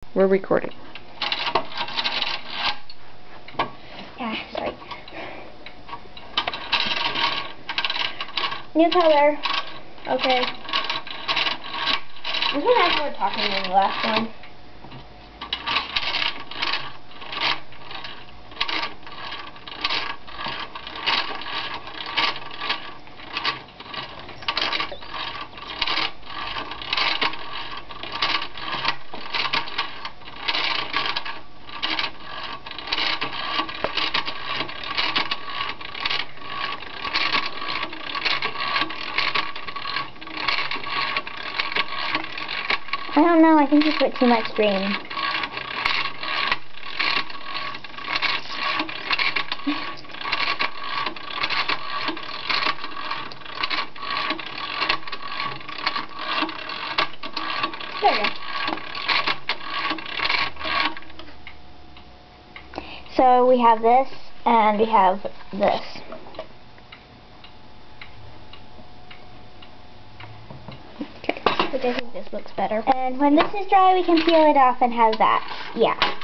We're recording. Yeah, sorry. New color. Okay. This one has more talking than the last one. I don't know, I think you put too much green. There we go. So we have this, and we have this. Which I think this looks better. And when this is dry, we can peel it off and have that. Yeah.